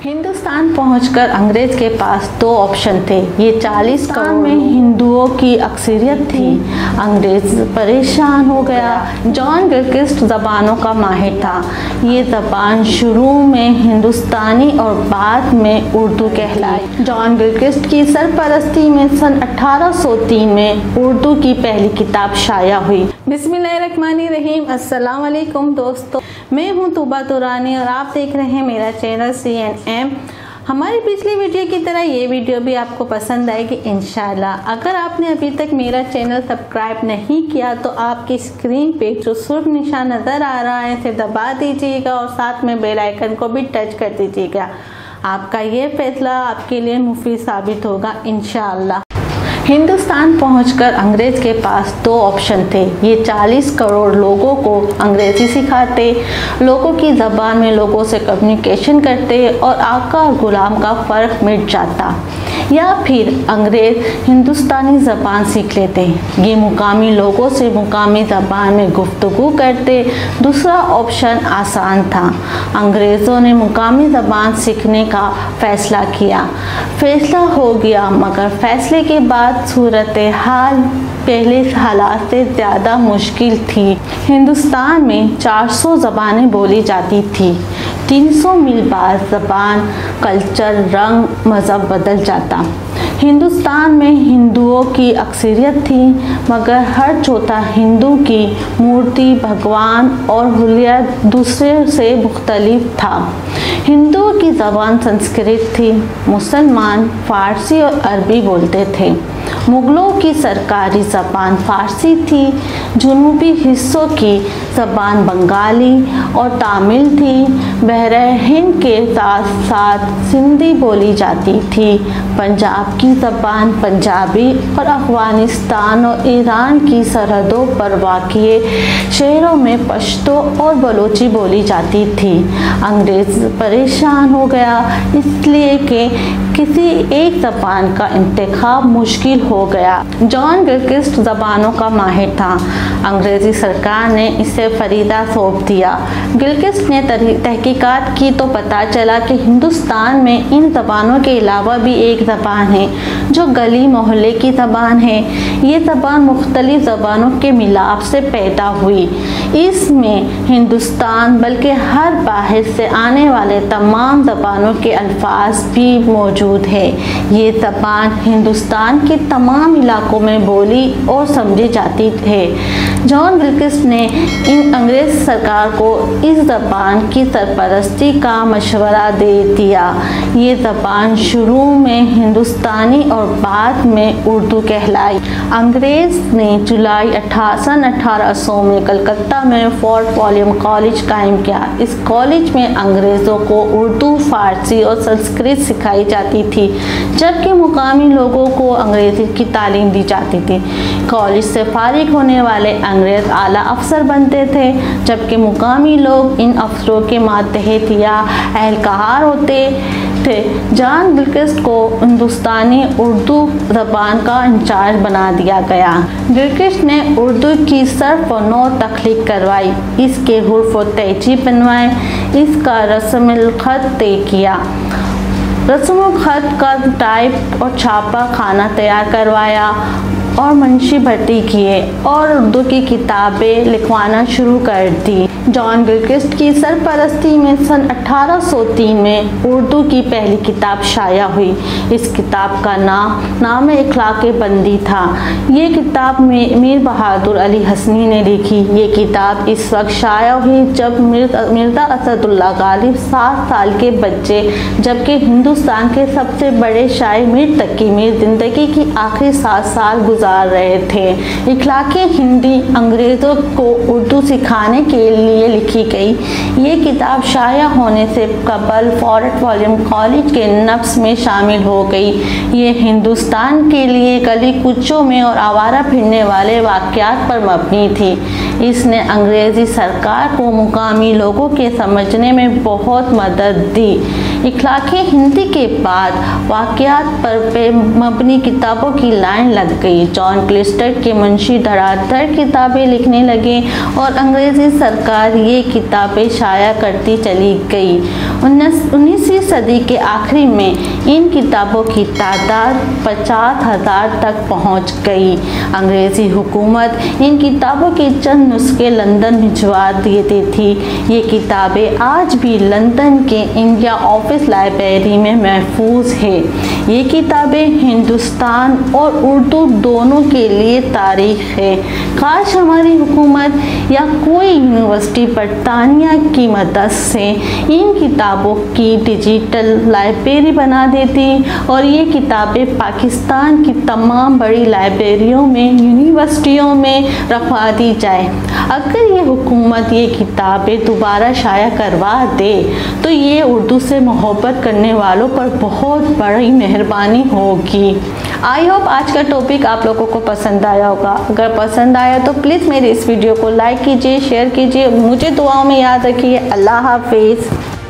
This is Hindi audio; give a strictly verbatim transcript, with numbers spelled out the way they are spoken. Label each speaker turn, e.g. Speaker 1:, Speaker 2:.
Speaker 1: हिंदुस्तान पहुंचकर अंग्रेज के पास दो ऑप्शन थे। ये चालीस करोड़ में हिंदुओं की अक्सरियत थी। अंग्रेज परेशान हो गया। जॉन गिलक्रिस्ट ज़बानों का माहिर था। ये ज़बान शुरू में हिंदुस्तानी और बाद में उर्दू कहलाई। जॉन गिलक्रिस्ट की सरपरस्ती में सन अठारह सौ तीन में उर्दू की पहली किताब शाया हुई। बिस्मिल्लाहिर्रहमानिर्रहीम। अस्सलाम वालेकुम दोस्तों, मैं हूं तूबा तुरानी और आप देख रहे हैं मेरा चैनल सी एन एम। हमारी पिछली वीडियो की तरह ये वीडियो भी आपको पसंद आएगी इंशाल्लाह। अगर आपने अभी तक मेरा चैनल सब्सक्राइब नहीं किया तो आपकी स्क्रीन पे जो सुर्ख निशान नज़र आ रहा है इसे दबा दीजिएगा और साथ में बेल आइकन को भी टच कर दीजिएगा। आपका ये फैसला आपके लिए मुफीद साबित होगा इंशाल्लाह। हिंदुस्तान पहुंचकर अंग्रेज के पास दो ऑप्शन थे। ये चालीस करोड़ लोगों को अंग्रेज़ी सिखाते, लोगों की ज़बान में लोगों से कम्युनिकेशन करते और आका और गुलाम का फ़र्क मिट जाता, या फिर अंग्रेज़ हिंदुस्तानी ज़बान सीख लेते। ये मुकामी लोगों से मुकामी ज़बान में गुफ्तगू करते। दूसरा ऑप्शन आसान था। अंग्रेज़ों ने मुकामी ज़बान सीखने का फ़ैसला किया। फ़ैसला हो गया, मगर फ़ैसले के बाद सूरत हाल पहले हालात से ज़्यादा मुश्किल थी। हिंदुस्तान में चार सौ ज़बानें बोली जाती थी। तीन सौ मील बाद ज़बान, कल्चर, रंग, मज़हब बदल जाता। हिंदुस्तान में हिंदुओं की अक्सरियत थी, मगर हर चौथा हिंदू की मूर्ति, भगवान और हुलिया दूसरे से मुख्तलिफ था। हिंदुओं की ज़बान संस्कृत थी। मुसलमान फ़ारसी और अरबी बोलते थे। मुग़लों की सरकारी ज़बान फ़ारसी थी। जनूबी हिस्सों की ज़बान बंगाली और तमिल थी। बहरे हिंद के साथ साथ सिंधी बोली जाती थी। पंजाब की ज़बान पंजाबी और अफ़गानिस्तान और ईरान की सरहदों पर वाक़िए शहरों में पश्तो और बलोची बोली जाती थी। अंग्रेज़ परेशान हो गया, इसलिए कि किसी एक ज़बान का इंतखाब मुश्किल हो गया। जॉन गिलक्रिस्ट ज़बानों का माहिर था। अंग्रेज़ी सरकार ने इसे फरीदा सौंप दिया। गिलक्रिस्ट ने तहकीकात की तो पता चला कि हिंदुस्तान में इन ज़बानों के अलावा भी एक ज़बान है जो गली मोहल्ले की ज़बान है। ये ज़बान मुख्तलिफ़ ज़बानों के मिलाप से पैदा हुई। इसमें हिंदुस्तान बल्कि हर बाहर से आने वाले तमाम ज़बानों के अल्फाज भी मौजूद है। ये ज़बान हिंदुस्तान के तमाम इलाकों में बोली और समझी जाती है। जॉन गिलक्रिस्ट ने इन अंग्रेज़ सरकार को इस ज़बान की सरपरस्ती का मशवरा दे दिया। ये ज़बान शुरू में हिंदुस्तानी और बाद में उर्दू कहलाई। अंग्रेज़ ने जुलाई सन अठारह सौ में कलकत्ता में फोर्ट विलियम कॉलेज कायम किया। इस कॉलेज में अंग्रेज़ों को उर्दू, फ़ारसी और संस्कृत सिखाई जाती थी, जबकि मुकामी लोगों को अंग्रेज़ी की तालीम दी जाती थी। कॉलेज से फारिग होने वाले अंग्रेज़ आला अफसर बनते थे, जबकि मुकामी लोग इन अफसरों के मातहत या एहलकार होते थे। जॉन गिलक्रिस्ट को हिंदुस्तानी उर्दू ज़बान का इंचार्ज बना दिया गया। गिलक्रिस्ट ने उर्दू की सर्फ व नौ तख्लीक करवाई, इसके हुर्फ व तहजीब बनवाए, इसका रस्मुल ख़त तय किया, रस्मुल ख़त का टाइप और छापा खाना तैयार करवाया और मुंशी भर्ती किए और उर्दू की किताबें लिखवाना शुरू कर दी। जॉन गिलक्रिस्ट की सरपरस्ती में सन अठारह सौ तीन में उर्दू की पहली किताब शाया हुई। इस किताब का नाम नाम इखलाक़े बंदी था। ये किताब में मीर बहादुर अली हसनी ने लिखी। ये किताब इस वक्त शाया हुई जब मिर्ज़ा असदुल्ला गालिब सात साल के बच्चे, जबकि हिंदुस्तान के सबसे बड़े शायर मीर तकी मीर ज़िंदगी की आखिरी सात साल गुजार रहे थे। इखलाक़े हिंदी अंग्रेज़ों को उर्दू सिखाने के लिए लिखी गई। ये किताब शाया होने से कबल फोर्ट विलियम कॉलेज के नफ्स में शामिल हो गई। ये हिंदुस्तान के लिए गली कूचों में और आवारा फिरने वाले वाक़यात पर मबनी थी। इसने अंग्रेज़ी सरकार को मुकामी लोगों के समझने में बहुत मदद दी। इखलाक़ी हिंदी के बाद वाक़यात पर पे मबनी किताबों की लाइन लग गई। जॉन क्लिस्टर के मुंशी धड़ाधड़ किताबें लिखने लगे और अंग्रेज़ी सरकार ये किताबें शाया करती चली गई। उन्नीसवीं सदी के आखिरी में इन किताबों की तादाद पचास हज़ार तक पहुंच गई। अंग्रेज़ी हुकूमत इन किताबों के चंद नुस्खे लंदन भिजवा देती थी। ये किताबें आज भी लंदन के इंडिया ऑफिस लाइब्रेरी में महफूज है। ये किताबें हिंदुस्तान और उर्दू दोनों के लिए तारीख है। काश हमारी हुकूमत या कोई यूनिवर्सिटी बरतानिया की मदद से इन किताबों की डिजिटल लाइब्रेरी बना देती और ये किताबें पाकिस्तान की तमाम बड़ी लाइब्रेरियों में, यूनिवर्सिटियों में रखवा दी जाए। अगर ये हुकूमत ये किताबें दोबारा शाया करवा दे तो ये उर्दू से मोहब्बत करने वालों पर बहुत बड़ी मेहरबानी होगी। आई होप आज का टॉपिक आप लोगों को पसंद आया होगा। अगर पसंद आया तो प्लीज़ मेरे इस वीडियो को लाइक कीजिए, शेयर कीजिए। मुझे दुआओं में याद रखिए। अल्लाह हाफिज़।